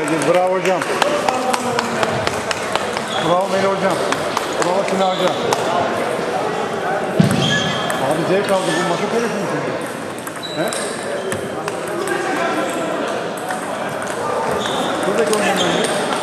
Bravo hocam. Bravo Melih hocam. Bravo Sinan hocam. Abi zevk aldı bu masa tenisi mi şimdi? He? Buradaki oynayan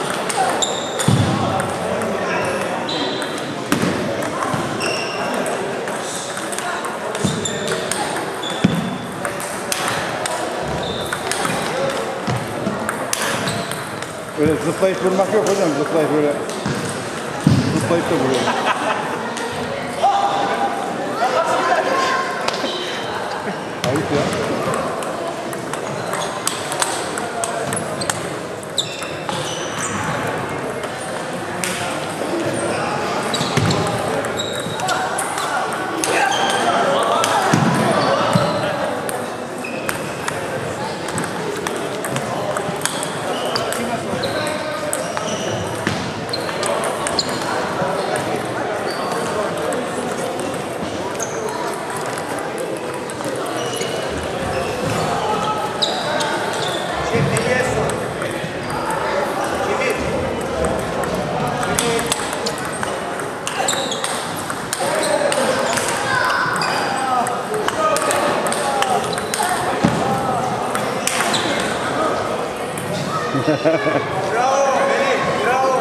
öyle zıplayıp vurmak yok hocam, zıplayıp böyle zıplayıp da vuruyor. Ayıp ya. Bravo Melih, bravo.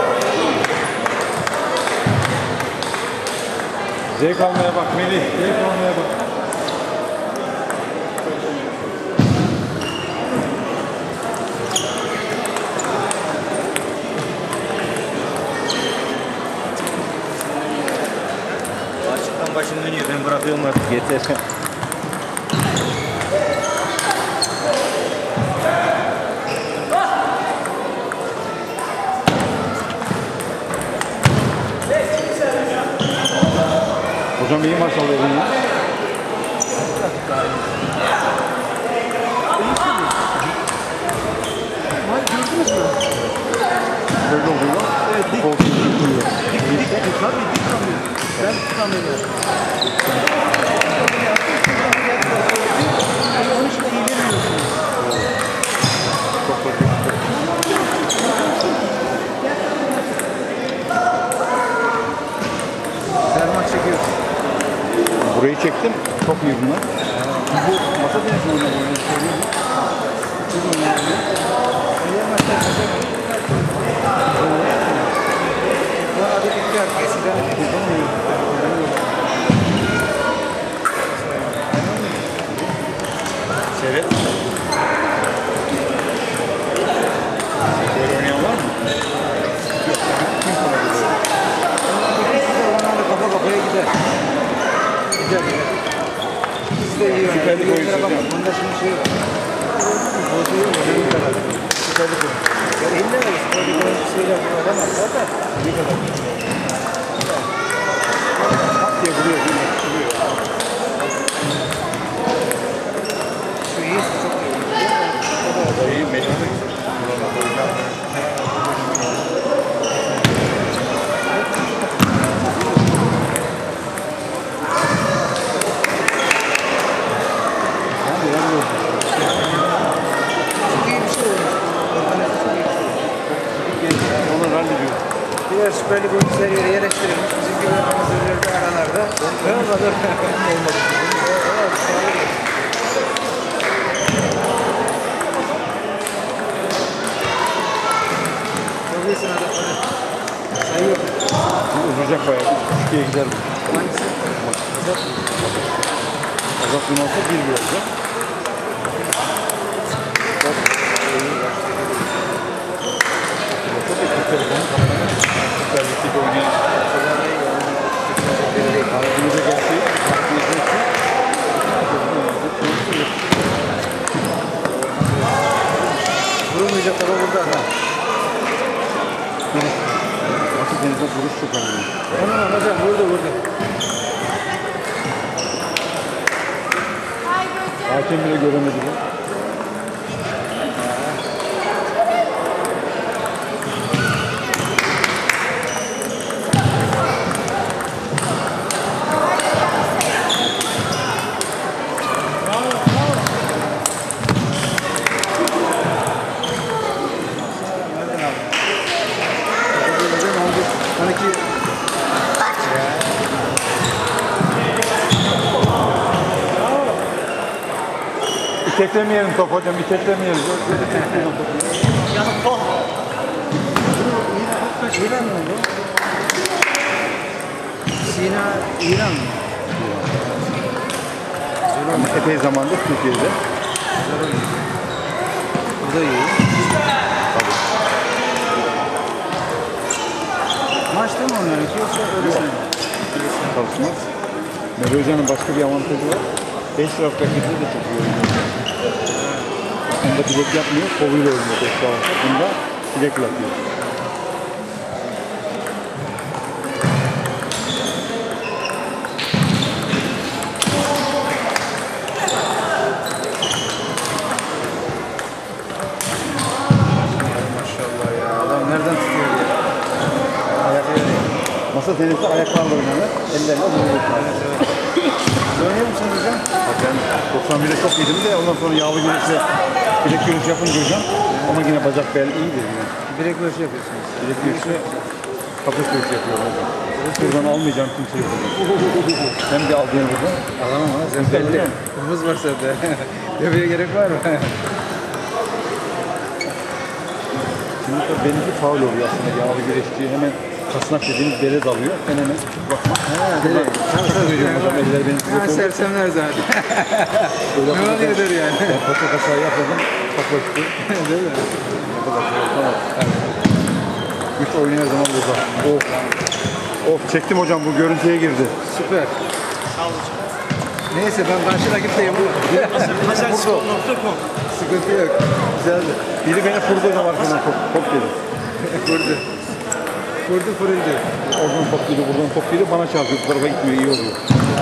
Zevk almaya bak Melih, zevk almaya bak. Açıktan başım dönüyor, ben bırakıyorum artık, yeter. Hocam iyi maç oluyor bunun. Gördünüz mü? Böyle oluyor. Evet, dik. Koltuğu tutuyor. Tabii dik kalıyor. Ben tutamıyorum. Onun için eğilemiyorsunuz. Çok da Sermak çekiyorsun. burayı çektim. Çok iyi bunlar. Bu masa tenisi oynamayı söylüyorum. Siz oynayın. Bu adı bitti artık. Eskiden Seyret. Böyle oynayan var mı? kafa kafaya gider. Gider. Siz de iyi Süperlik oynayın. oyuncusu hocam. Bunda şimdi şey var. Bozuyor mu? Ne kadar? Süperlik oyuncusu. Ya eline ver. Süperlik oyuncusuyla bu olamaz zaten. Ne kadar? Hak diye vuruyor. Vuruyor. Şu iyi, çok iyi. İyi, Melih de güzel. Çok iyi bir şey olmuş. Organizasyon iyi bir şey. Onu hallediyor. Diğer Süper Lig oyuncuları yere yerleştirilmiş. Bizim gibi amatörlerde aralarda. Olmadı. Olmadı. Çok iyisin adam. Sayıyor. Uzayacak bayağı. Türkiye'ye gider bu. Hangisi? Azat mı? Azat gün olsa 1-1 olacak. Çok eski telefonu kaptanı. Süper Lig'de oynayan. Kalbimize gelse, kalbimize gelse. Vurulmayacak ama burada adam. Nasıl denize vuruş çok önemli. Tamam hocam vurdu. Hakem bile göremedi bu. İteklemeyelim top hocam, iteklemeyelim. Böyle tekleyelim topu. İran mı bu? Sina İran mı? Ama epey zamandır Türkiye'de. Bu da iyi. Maçta mı onlarınki yoksa öylesine mi? Çalışmaz. Mehmet Hoca'nın başka bir avantajı var. 5 taraf rakibini de çok iyi oynuyor. Onda bilek yapmıyor, koluyla oynuyor 5 tarafta. Bunda bilek yapıyor. Maşallah ya. Adam nereden tutuyor ya? Ayakları. Masa tenisi ayaklarla oynanır, ellerle vurulur. Oynuyor musun hocam? Ben 91'de çok iyiydim de ondan sonra yağlı güreşle bilek güreşi yapınca hocam ama yine bacak bel iyiydi. Yani. Bilek görüşü yapıyorsunuz. Bilek güreşi kafes güreşi yapıyorum hocam. Şuradan almayacağım kimse yok hocam. Hem de aldığım hocam. Alamam ha. Sen belli. Omuz var sende. Demeye gerek var mı? Şimdi tabii benimki faul oluyor aslında yağlı güreşçi hemen kasnak dediğimiz bele dalıyor. Ben hemen bakma. Deli. Çok veriyorum hocam eller benim size Ha, sersemler zaten. Ne oluyordur yani? Ben paça kasağı yapmadım. Kaplaştı. Değil mi? Tamam. Güç oyunu her zaman burada. Of. Of çektim hocam bu görüntüye girdi. Süper. Neyse ben karşı rakipteyim ama. Haserspor.com Sıkıntı yok. Güzeldi. Biri beni vurdu hocam arkadan top dedi. Vurdu. Vurdu fırıldı. Oradan top geliyor, buradan top geliyor, bana çarpıyor. Bu tarafa gitmiyor, iyi oluyor.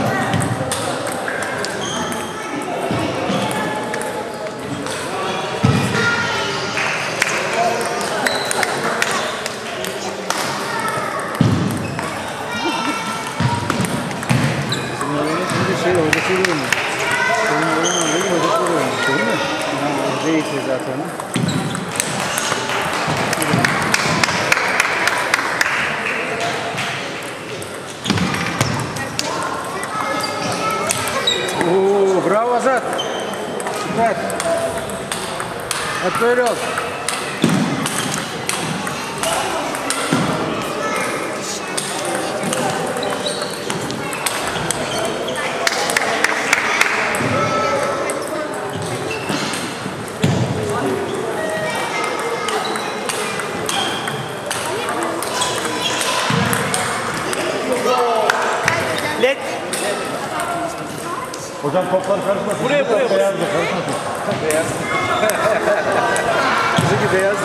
Bizim oyunu şimdi hocasıyla oynuyor. Senin oyunun değil hocasıyla oynuyor. Değil mi? Ha, değişti zaten. Oo, bravo Azat. Süper. Hep böyle ol. LED. Hocam toplar karışmasın. Buraya. Beyazdı, karışmasın. Beyaz. Bizimki beyazdı.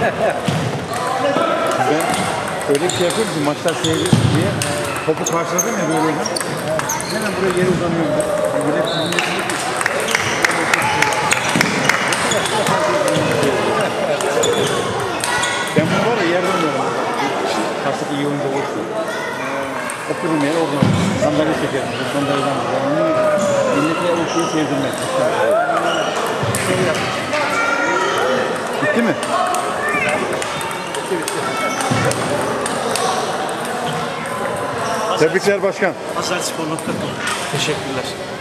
Ben öyle bir şey yapıyorum ki maçlar seyredilsin diye topu karşıladım ya böyle hocam. Hemen buraya geri uzanıyorum ben. Böyle ben bunu var ya yerden diyorum. Karşıdaki iyi oyuncu olursun. Otururum yere oradan sandalye çekerim. Sandalyeden vururum. Millete o şeyi sevdirmek. Bitti mi? Tebrikler başkan. Haserspor.com Teşekkürler.